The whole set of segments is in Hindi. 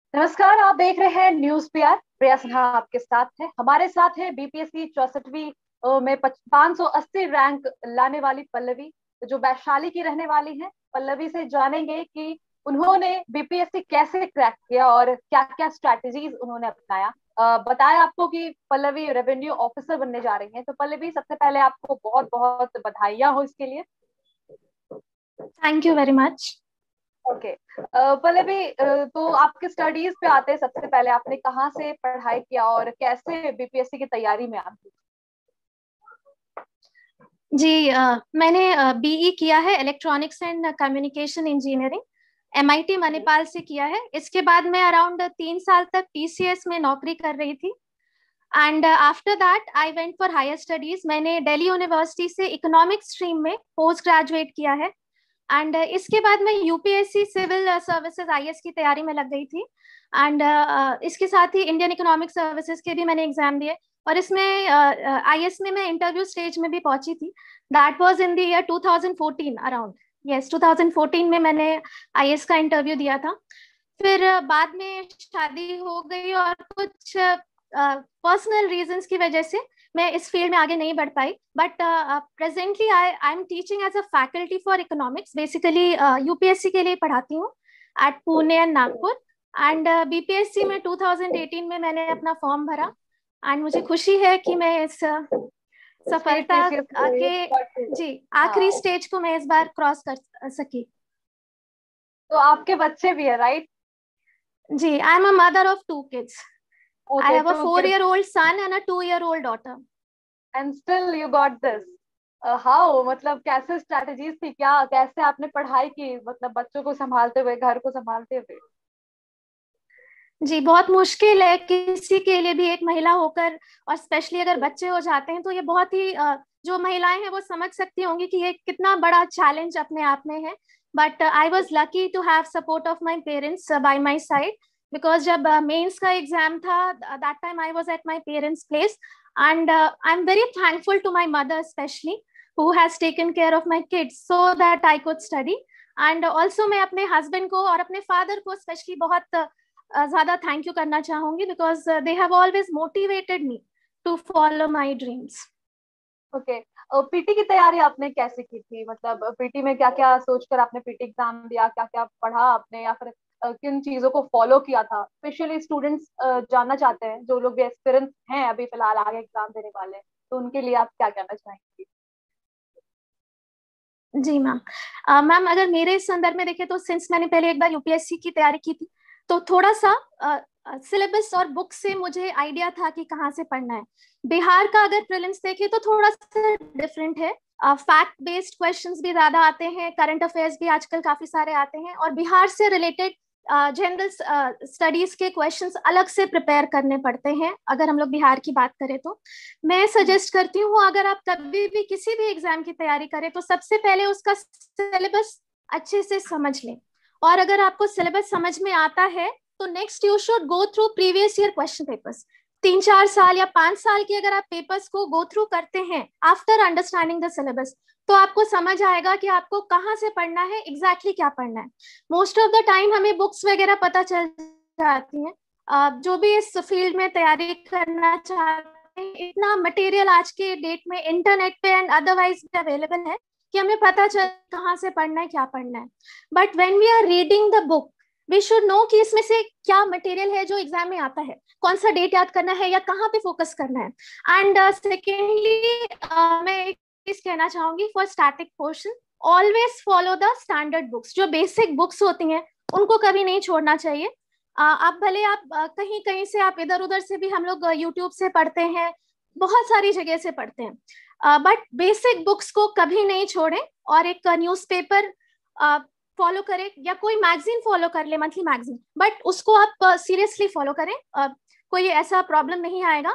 नमस्कार, आप देख रहे हैं न्यूज पीआर। प्रिया सिन्हा आपके साथ है। हमारे साथ है बीपीएससी 64वीं में 580 रैंक लाने वाली पल्लवी, जो वैशाली की रहने वाली है। पल्लवी से जानेंगे कि उन्होंने बीपीएससी कैसे क्रैक किया और क्या क्या स्ट्रैटेजीज उन्होंने अपनाया। बताया आपको कि पल्लवी रेवेन्यू ऑफिसर बनने जा रही हैं। तो पल्लवी, सबसे पहले आपको बहुत बहुत बधाइयां हो इसके लिए। Thank you very much. Okay. Pallavi, तो आपके स्टडीज पे आते हैं। सबसे पहले आपने कहाँ से पढ़ाई किया और कैसे बीपीएससी की तैयारी में आप थी? जी, मैंने बीई किया है, electronics and communication engineering, MIT Manipal से किया है। इसके बाद मैं अराउंड 3 साल तक टीसीएस में नौकरी कर रही थी। And after that I went for higher studies. मैंने दिल्ली यूनिवर्सिटी से इकोनॉमिक्स स्ट्रीम में पोस्ट ग्रेजुएट किया है। एंड इसके बाद मैं यूपीएससी सिविल सर्विसेज आईएएस की तैयारी में लग गई थी। एंड इसके साथ ही इंडियन इकोनॉमिक सर्विसेज के भी मैंने एग्जाम दिए। और इसमें आईएएस में मैं इंटरव्यू स्टेज में भी पहुंची थी। That was in the year 2014 around. Yes, 2014 में मैंने आईएएस का इंटरव्यू दिया था। फिर बाद में शादी हो गई और कुछ पर्सनल रीजंस की वजह से मैं इस फील्ड में आगे नहीं बढ़ पाई। But presently I am teaching as a faculty for economics. Basically UPSC के लिए पढ़ाती हूँ at Pune and Nagpur. And BPSC में 2018 में मैंने अपना फॉर्म भरा। एंड मुझे खुशी है कि मैं इस स्टेट सफलता टीसीएस में के जी हाँ। आखिरी स्टेज को मैं इस बार क्रॉस कर सकी। तो आपके बच्चे भी है, राइट? जी, I am a mother of 2 kids. I okay, have a two kids. 4-year-old son and a 2-year-old daughter. And still you got this. How, मतलब कैसे स्ट्रेटजीज थी, क्या कैसे आपने पढ़ाई की, मतलब बच्चों को संभालते हुए, घर को संभालते हुए? जी, बहुत मुश्किल है किसी के लिए भी, एक महिला होकर। और स्पेशली अगर बच्चे हो जाते हैं तो ये बहुत ही जो महिलाएं हैं वो समझ सकती होंगी कि ये कितना बड़ा चैलेंज अपने आप में है। But I was lucky to have support of my parents by my side. Because जब मेंस का एग्जाम था, that time I was at my parents place. And I am very thankful to my mother specially, who has taken care of my kids so that I could study. And also मैं अपने हस्बैंड को और अपने फादर को स्पेशली बहुत ज्यादा थैंक यू करना चाहूंगी, because they have always motivated me to follow my dreams. Okay. PT की तैयारी आपने कैसे की थी? मतलब पीटी में क्या क्या सोचकर आपने पीटी एग्जाम दिया, क्या क्या पढ़ा आपने, या फिर किन चीजों को फॉलो किया था? स्पेशली स्टूडेंट्स जानना चाहते हैं, जो लोग भी एक्सपीरियंस हैं अभी फिलहाल आगे एग्जाम देने वाले हैं, तो उनके लिए आप क्या कहना चाहेंगे? जी मैम। मैम, अगर मेरे संदर्भ में देखें तो सिंस मैंने पहले एक बार यूपीएससी की तैयारी की थी, तो थोड़ा सा सिलेबस और बुक से मुझे आइडिया था कि कहाँ से पढ़ना है। बिहार का अगर प्रीलिम्स देखें तो थोड़ा सा डिफरेंट है। फैक्ट बेस्ड क्वेश्चंस भी ज्यादा आते हैं, करंट अफेयर्स भी आजकल काफी सारे आते हैं, और बिहार से रिलेटेड जनरल स्टडीज के क्वेश्चंस अलग से प्रिपेयर करने पड़ते हैं अगर हम लोग बिहार की बात करें तो। मैं सजेस्ट करती हूँ, अगर आप कभी भी किसी भी एग्जाम की तैयारी करें तो सबसे पहले उसका सिलेबस अच्छे से समझ लें। और अगर आपको सिलेबस समझ में आता है तो next you should go through previous year question papers. 3-4 साल या 5 साल की अगर आप पेपर्स को गो थ्रू करते हैं आफ्टर अंडरस्टैंडिंग द सिलेबस, तो आपको समझ आएगा कि आपको कहाँ से पढ़ना है, एग्जैक्टली क्या पढ़ना है। मोस्ट ऑफ द टाइम हमें बुक्स वगैरह पता चल जाती हैं। जो भी इस फील्ड में तैयारी करना चाहते हैं, इतना मटेरियल आज के डेट में इंटरनेट पे एंड अदरवाइज भी अवेलेबल है कि हमें पता चल कहाँ से पढ़ना है, क्या पढ़ना है। But when we are reading the book, we should know कि इसमें से क्या मटेरियल है जो एग्जाम में आता है, कौन सा डेट याद करना है या कहाँ पे फोकस करना है। एंड सेकेंडली मैं एक चीज कहना चाहूंगी for static portion, always follow the standard books. जो बेसिक बुक्स होती हैं उनको कभी नहीं छोड़ना चाहिए। आप भले आप कहीं कहीं से आप इधर उधर से भी, हम लोग यूट्यूब से पढ़ते हैं, बहुत सारी जगह से पढ़ते हैं, बट बेसिक बुक्स को कभी नहीं छोड़ें। और एक न्यूज़पेपर फॉलो करें या कोई मैगजीन फॉलो कर ले, मंथली मैगजीन, बट उसको आप सीरियसली फॉलो करें। कोई ऐसा प्रॉब्लम नहीं आएगा।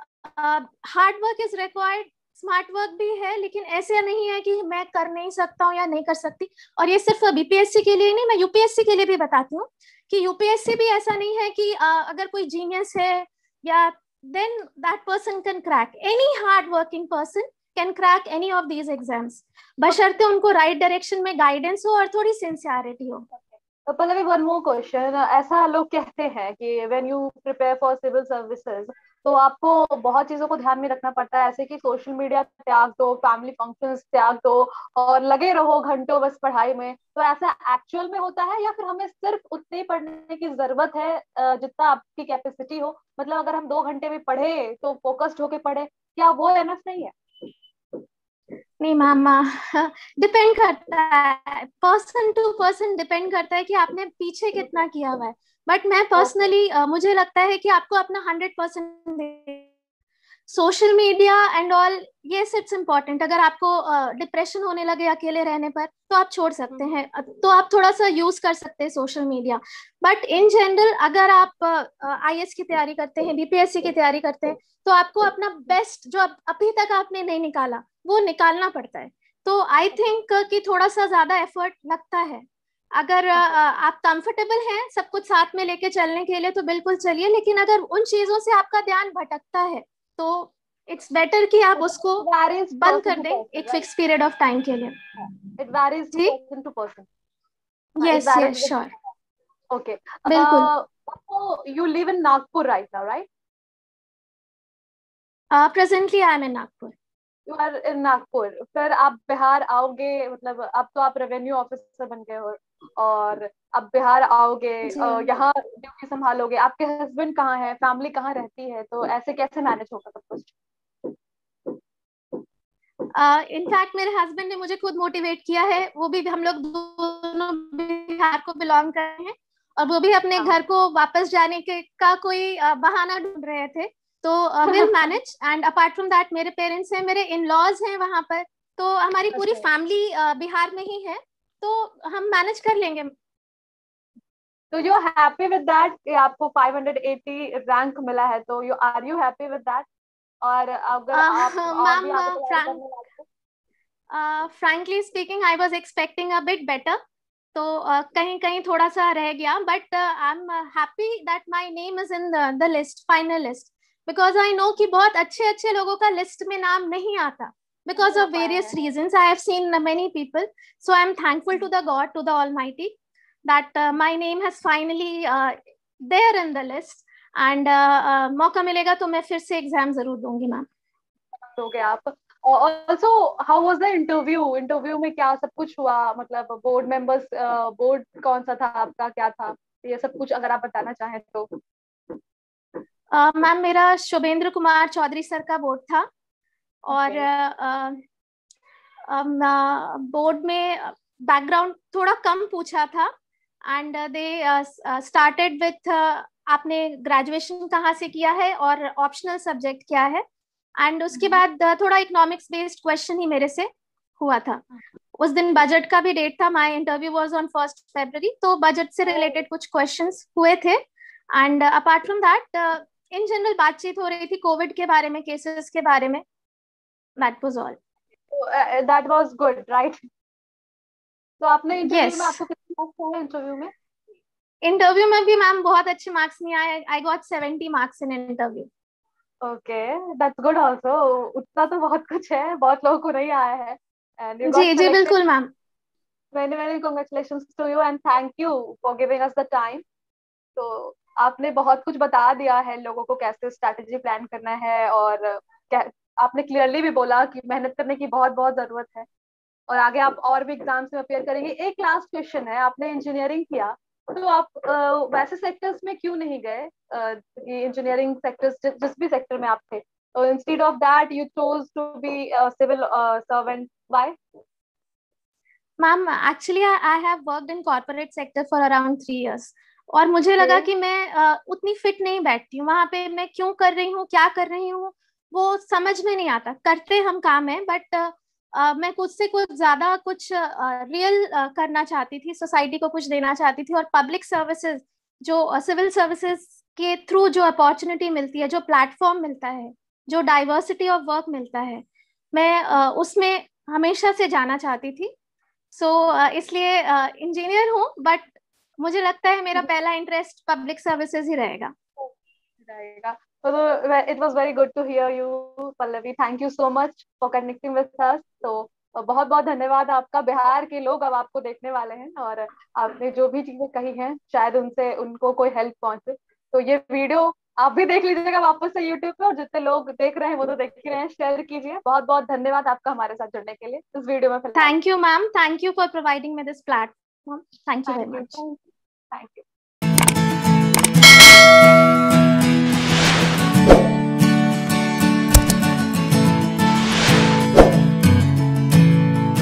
Hard work is required, smart work भी है, लेकिन ऐसे नहीं है कि मैं कर नहीं सकता हूँ या नहीं कर सकती। और ये सिर्फ बीपीएससी के लिए नहीं, मैं यूपीएससी के लिए भी बताती हूँ कि यूपीएससी भी ऐसा नहीं है कि अगर कोई जीनियस है या then that person can crack, any hard working person can crack any of these exams, बशर्ते उनको राइट डायरेक्शन में गाइडेंस हो और थोड़ी सिंसियरिटी हो। Pallavi, one more question. ऐसा लोग कहते हैं कि when you prepare for civil services तो आपको बहुत चीजों को ध्यान में रखना पड़ता है, ऐसे कि सोशल मीडिया त्याग दो, फैमिली फंक्शंस त्याग दो और लगे रहो घंटों बस पढ़ाई में। तो ऐसा एक्चुअल में होता है या फिर हमें सिर्फ उतने ही पढ़ने की जरूरत है जितना आपकी कैपेसिटी हो? मतलब अगर हम 2 घंटे भी पढ़े तो फोकस्ड होके पढ़े, क्या वो एनफ नहीं है? नहीं मैम, डिपेंड करता है, पर्सन टू पर्सन डिपेंड करता है कि आपने पीछे कितना किया हुआ है। बट मैं ओके। पर्सनली मुझे लगता है कि आपको अपना 100% सोशल मीडिया एंड ऑल, ये इट्स इम्पोर्टेंट। अगर आपको डिप्रेशन होने लगे अकेले रहने पर तो आप छोड़ सकते हैं, तो आप थोड़ा सा यूज कर सकते हैं social media. But in general अगर आप आईएएस की तैयारी करते हैं, बीपीएससी की तैयारी करते हैं, तो आपको अपना बेस्ट जो अभी तक आपने नहीं निकाला वो निकालना पड़ता है। तो आई थिंक कि थोड़ा सा ज्यादा एफर्ट लगता है। अगर आप कंफर्टेबल हैं सब कुछ साथ में लेके चलने के लिए तो बिल्कुल चलिए, लेकिन अगर उन चीजों से आपका ध्यान भटकता है तो इट्स बेटर कि आप उसको वैरीज बंद पर्सन कर टू दें पर्सन, एक right? Fix period of time के लिए। इट वैरीज टू जी, पर्सन टू पर्सन। हाँ, it yes varies yes with. Sure, okay. बिल्कुल। so you live in Nagpur right now, right? Presently I am in Nagpur. You are in Nagpur। फिर आप बिहार आओगे, मतलब अब तो आप रेवेन्यू ऑफिसर बन गए हो और अब बिहार आओगे, जी, यहाँ ड्यूटी संभालोगे। आपके हस्बैंड कहाँ है, फैमिली कहाँ रहती है, तो ऐसे कैसे मैनेज होगा सब कुछ? इनफैक्ट मेरे हस्बैंड ने मुझे खुद मोटिवेट किया है, वो भी, हम लोग दोनों बिहार को बिलोंग कर रहे हैं और वो भी अपने हाँ। घर को वापस जाने के का कोई बहाना ढूंढ रहे थे। तो will manage. And apart from that मेरे पेरेंट्स हैं, मेरे इन लॉज हैं वहां पर, तो हमारी पूरी अच्छा। फैमिली बिहार में ही है, तो हम मैनेज कर लेंगे। तो यू हैप्पी विद दैट कि आपको 580 रैंक मिला है, तो यू हैप्पी विद दैट? और अगर आप और भी मैम, आगे तैयारी करने वाले हो? Frankly speaking I was expecting a bit better, तो कहीं कहीं थोड़ा सा रह गया, but I am happy that my name is in the list, final list, because I know कि बहुत अच्छे अच्छे लोगों का लिस्ट में नाम नहीं आता नहीं because आ of पाया various है। reasons. I have seen many people, so I am thankful to the God, to the Almighty, that my name has finally there in the list. And मौका मिलेगा तो मैं फिर से एग्जाम जरूर दूंगी मैम। हो गए आप? Also, how was the interview? Interview में क्या सब कुछ हुआ? मतलब बोर्ड मेंबर्स, बोर्ड कौन सा था आपका, क्या था, ये सब कुछ अगर आप बताना चाहें तो। मैम मेरा शुभेंद्र कुमार चौधरी सर का बोर्ड था, और ओके। बोर्ड में बैकग्राउंड थोड़ा कम पूछा था। एंड दे स्टार्टेड विथ आपने ग्रेजुएशन कहाँ से किया है और ऑप्शनल सब्जेक्ट क्या है। एंड उसके बाद थोड़ा इकोनॉमिक्स बेस्ड क्वेश्चन ही मेरे से हुआ था। उस दिन बजट का भी डेट था, my interview was on 1 February, तो बजट से रिलेटेड कुछ क्वेश्चंस हुए थे। And apart from that in general बातचीत हो रही थी कोविड के बारे में, केसेस के बारे में। That was all. That was good, right? तो आपने इंटरव्यू यस, में, आपको कितने मार्क्स आए इंटरव्यू में? इंटरव्यू में भी मैम बहुत अच्छे मार्क्स नहीं आए, I got 70 marks in interview. Okay, that's good also. उतना तो बहुत कुछ है, बहुत लोगों को नहीं आया है। एंड यू गॉट जी जी सिलेक्टेड। बिल्कुल ma'am. Many many congratulations to you and thank you for giving us the time. तो आपने बहुत कुछ बता दिया है लोगों को कैसे स्ट्रैटेजी प्लान करना है, और आपने क्लियरली भी बोला कि मेहनत करने की बहुत बहुत जरूरत है और आगे आप और भी एग्जाम्स में अपेयर करेंगे। एक लास्ट क्वेश्चन है, आपने इंजीनियरिंग किया तो आप वैसे सेक्टर्स में क्यों नहीं गए? इंजीनियरिंग सेक्टर्स, जिस भी सेक्टर में आप थे, तो instead of that you chose to be civil servant, why? Ma'am actually I have worked in corporate sector for around 3 years, और मुझे ओके। लगा कि मैं उतनी फिट नहीं बैठती हूँ वहां पे। मैं क्यों कर रही हूँ, क्या कर रही हूँ, वो समझ में नहीं आता। करते हम काम है, बट मैं कुछ से कुछ ज्यादा कुछ रियल करना चाहती थी, सोसाइटी को कुछ देना चाहती थी। और पब्लिक सर्विसेज, जो सिविल सर्विसेज के थ्रू जो अपॉर्चुनिटी मिलती है, जो प्लेटफॉर्म मिलता है, जो डाइवर्सिटी ऑफ वर्क मिलता है, मैं उसमें हमेशा से जाना चाहती थी। सो इसलिए इंजीनियर हूँ, बट मुझे लगता है मेरा पहला इंटरेस्ट पब्लिक सर्विसेज ही रहेगा। रहेगा। तो it was very good to hear you, Pallavi. Thank you so much for connecting with us. तो बहुत बहुत धन्यवाद आपका। बिहार के लोग अब आपको देखने वाले हैं, और आपने जो भी चीजें कही हैं शायद उनसे उनको कोई हेल्प पहुंचे। तो ये वीडियो आप भी देख लीजिएगा वापस से यूट्यूब पे, और जितने लोग देख रहे हैं वो तो देख ही रहे हैं, शेयर कीजिए। बहुत बहुत धन्यवाद आपका हमारे साथ जुड़ने के लिए इस वीडियो में फिलहाल। Thank you ma'am, thank you for providing me this platform, thank you very thank you, much. Thank you.